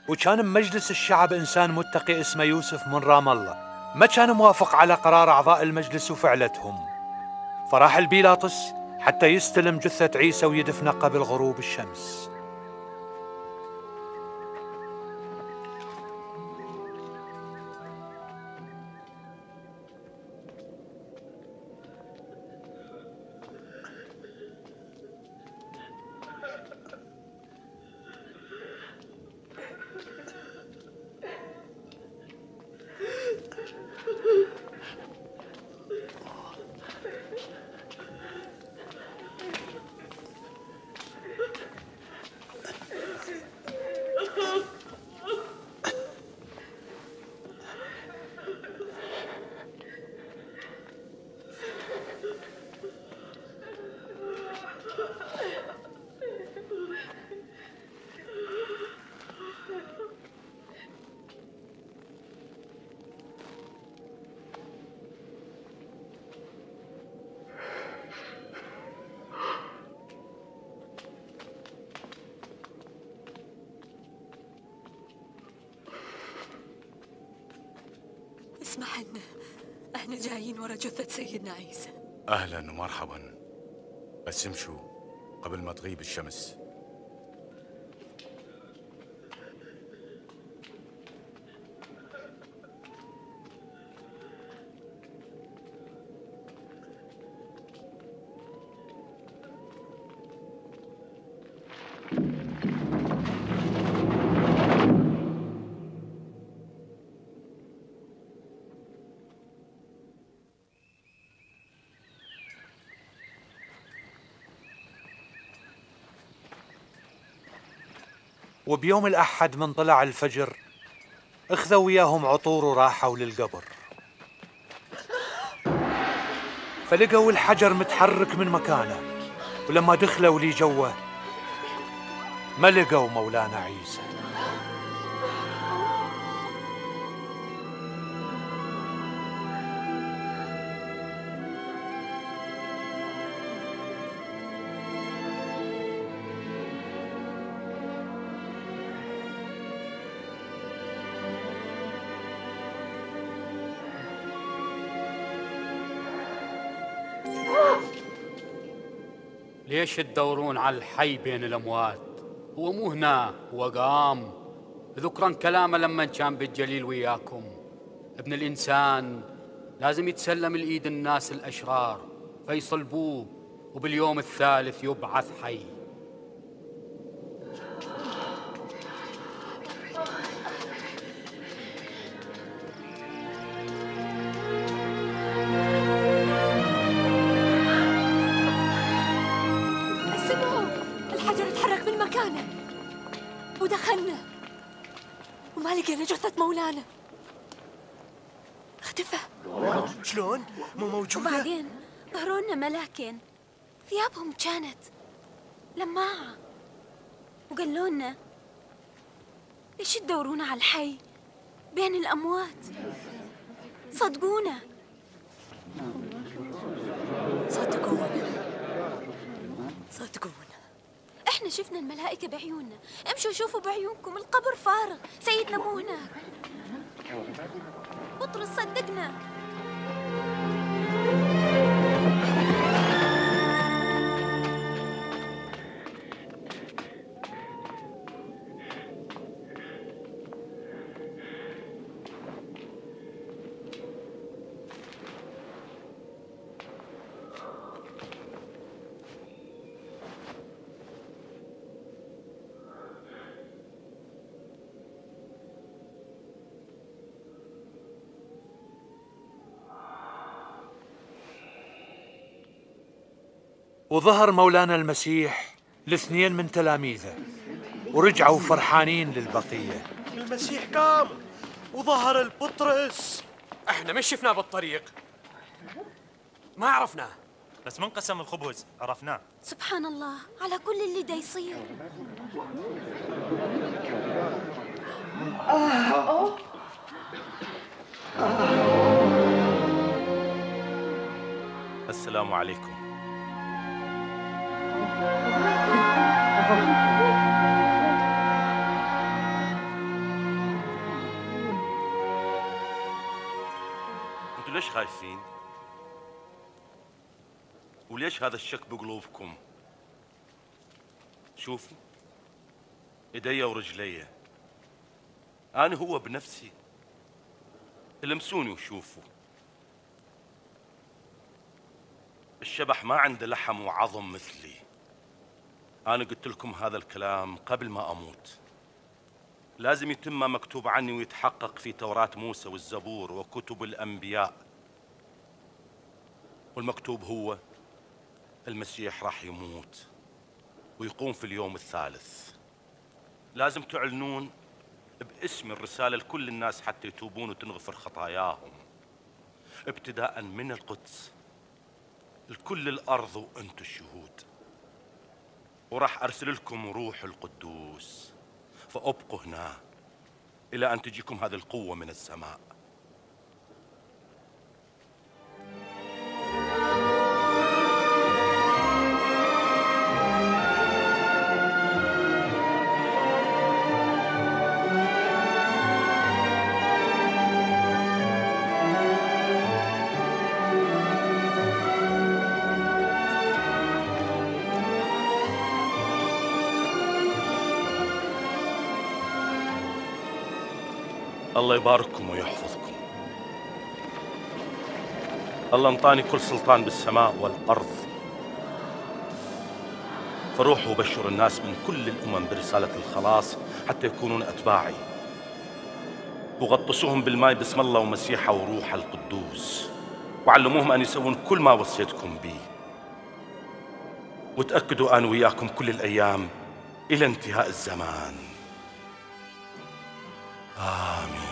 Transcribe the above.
وكان بمجلس الشعب إنسان متقي اسمه يوسف من رام الله، ما كان موافق على قرار أعضاء المجلس وفعلتهم، فراح البيلاطس حتى يستلم جثة عيسى ويدفنه قبل غروب الشمس. اسمح لنا، احنا جايين ورا جثة سيدنا عيسى. أهلا ومرحبا، بس امشوا قبل ما تغيب الشمس. وبيوم الأحد من طلع الفجر اخذوا وياهم عطور وراحوا للقبر، فلقوا الحجر متحرك من مكانه، ولما دخلوا لي جوه ما لقوا مولانا عيسى. ليش تدورون على الحي بين الأموات؟ هو مو هنا، هو قام. ذكرا كلامه لما كان بالجليل وياكم. ابن الإنسان لازم يتسلم الإيد الناس الأشرار فيصلبوه، وباليوم الثالث يبعث حي. ودخلنا وما لقينا جثة مولانا، اختفى. شلون؟ مو موجودة؟ وبعدين ظهروا لنا ملاكين ثيابهم كانت لماعة وقالوا لنا ليش تدورون على الحي بين الأموات؟ صدقونا صدقونا، احنا شفنا الملائكة بعيوننا. امشوا شوفوا بعيونكم، القبر فارغ، سيدنا مو هناك. بطرس صدقنا. وظهر مولانا المسيح لاثنين من تلاميذه، ورجعوا فرحانين للبقية. المسيح قام وظهر البطرس. احنا مش شفناه بالطريق، ما عرفناه، بس من قسم الخبز عرفناه. سبحان الله على كل اللي دا يصير. السلام عليكم. ليش خايفين؟ وليش هذا الشك بقلوبكم؟ شوفوا ايدي ورجلي، انا هو بنفسي، المسوني وشوفوا. الشبح ما عنده لحم وعظم مثلي. انا قلت لكم هذا الكلام قبل ما اموت. لازم يتم ما مكتوب عني ويتحقق في توراة موسى والزبور وكتب الانبياء. والمكتوب هو المسيح راح يموت ويقوم في اليوم الثالث. لازم تعلنون باسم الرسالة لكل الناس حتى يتوبون وتنغفر خطاياهم، ابتداء من القدس لكل الأرض وأنتم الشهود. وراح أرسل لكم روح القدوس، فأبقوا هنا إلى أن تجيكم هذه القوة من السماء. الله يبارككم ويحفظكم. الله انطاني كل سلطان بالسماء والأرض، فروحوا وبشروا الناس من كل الأمم برسالة الخلاص حتى يكونون أتباعي، وغطسوهم بالماء باسم الله ومسيحه وروح القدوس، وعلموهم أن يسوون كل ما وصيتكم به. وتأكدوا أنا وياكم كل الأيام إلى انتهاء الزمان. آمين.